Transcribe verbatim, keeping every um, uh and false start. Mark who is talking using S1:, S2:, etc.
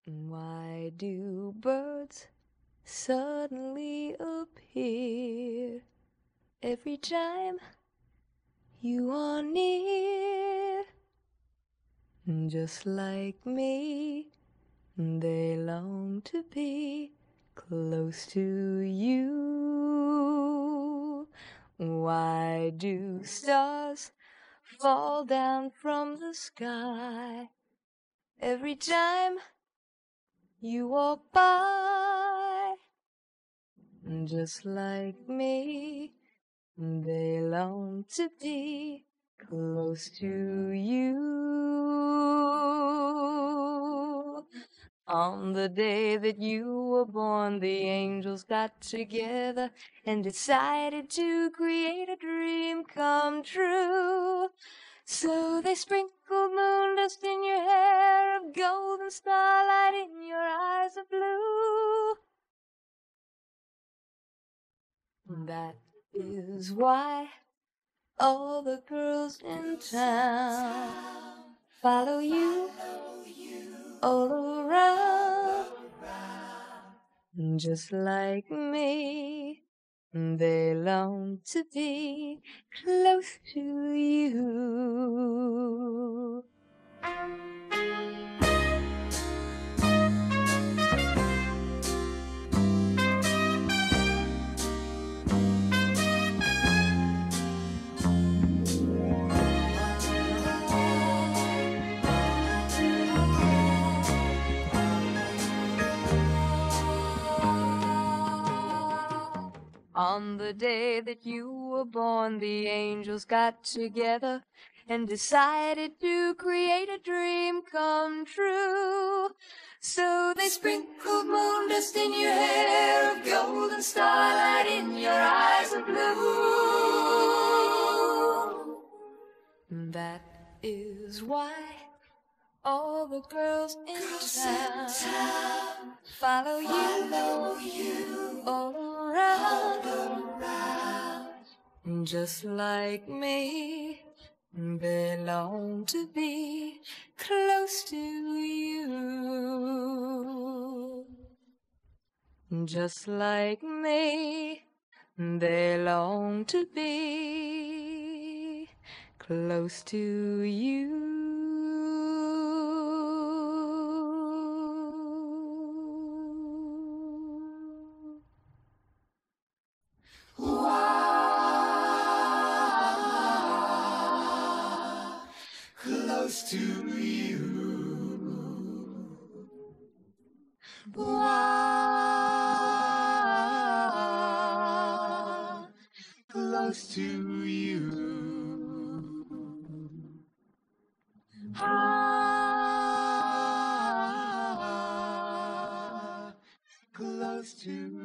S1: Why do birds suddenly appear every time you are near? Just like me, they long to be close to you. Why do stars fall down from the sky every time you walk by? Just like me, they long to be close to you. On the day that you were born, the angels got together and decided to create a dream come true. So they sprinkled moon dust in your hair of gold and starlight in your eyes of blue. That is why all the girls in town follow you all around. Just like me, they long to be close to you. On the day that you were born, the angels got together and decided to create a dream come true. So they sprinkled moon dust in your hair of gold and starlight in your eyes of blue. That is why all the girls in town follow you all around. Just like me, they long to be close to you. Just like me, they long to be close to you. Close to you. Wow. Close to you. Ah, close to